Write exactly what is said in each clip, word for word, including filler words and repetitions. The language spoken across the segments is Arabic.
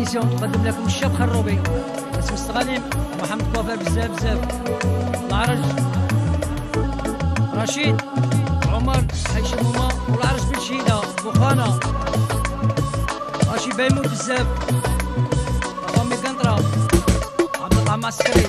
ليميسيون نقدم لكم الشاب خروبي اسم الصغاليم محمد كوافير بزاف بزاف العرج رشيد عمر حيش موما والعرج بن شهيده بوخانه راشي بايموت بزاف رامي كنطره عبد الله معسكري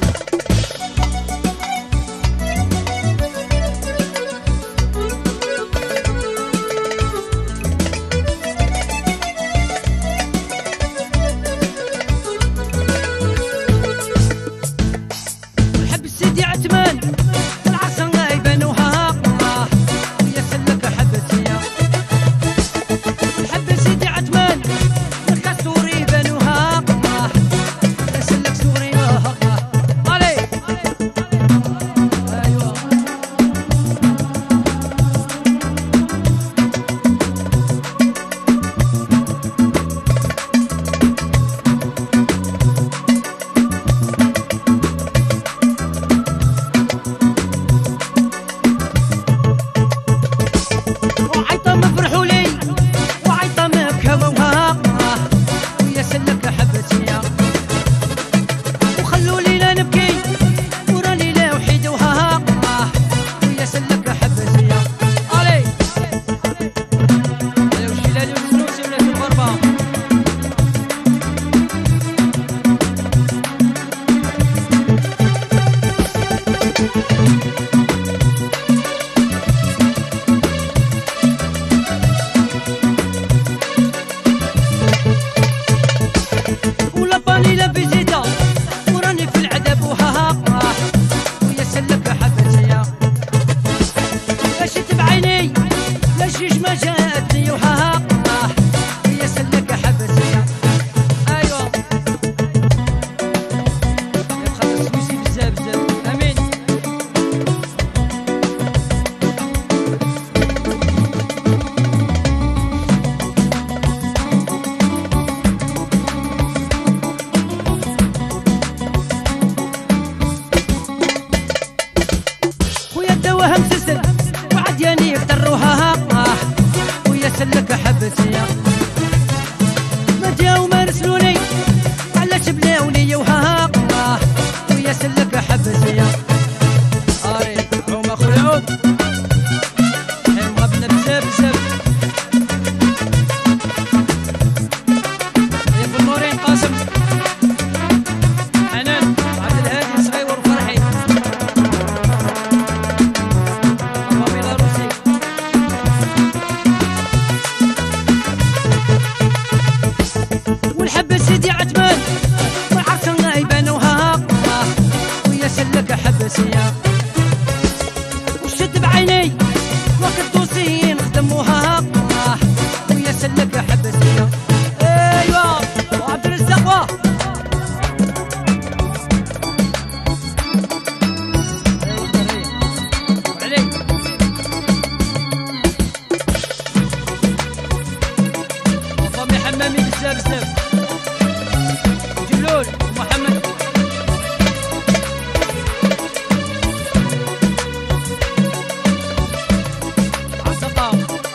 سلك حبسية ما جاو ما رسلوني علاش بلاوني وها ويا سلك حبسية اري عوما خويا عود حين غبنا بزاف بزاف يا بن نورين قاسم حنان عبد الهادي صغير وفرحي والحب سيدي عتمان والعرس غايبان وها ويا سلك حبسية وشد بعيني وقت دوسي نخدموها ويا سلك حبسية. ايوا وعبد الرزاق واه وفامي حمامي بزاف بزاف جلول ومحمد عصقة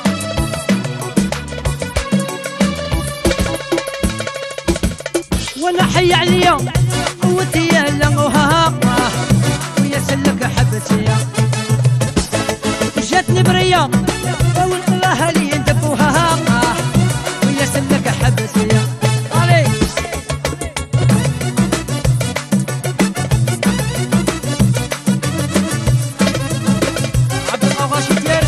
وانا حي عليا قوتي يا لغوها ويا سلك حبسية جاتني برية والله لي ندبوها ويا سلك حبسية. علي عبد الغاشي ديال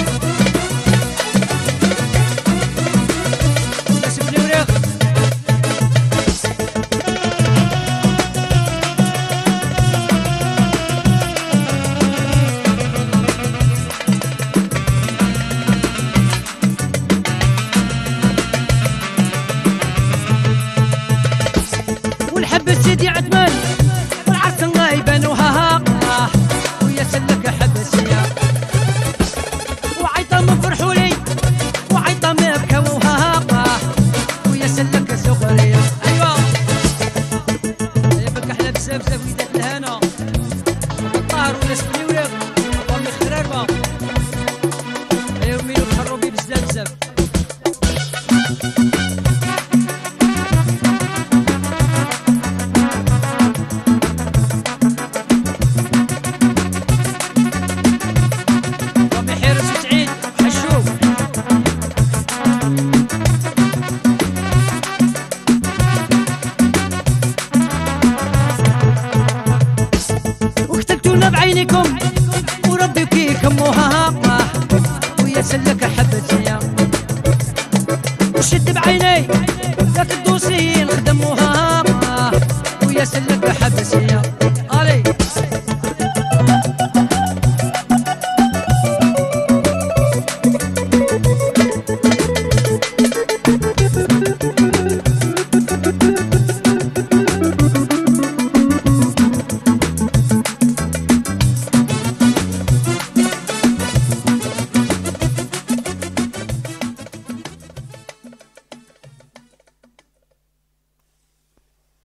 ناس بن وريق والحب سيدي عثمان والعرس غايبان وها ويا سلك حبسية وعيطة من فرحولي وعيطة من بكوها ويا سلك سخرية. ايوا يا بك احلى بزاف بزاف وليدات الهنا الطاهر وناس بن وريق وفامي خراربة ايوا ميلو الخروبي بزاف بزاف وشد بعيني ذاك الدوسي نخدموها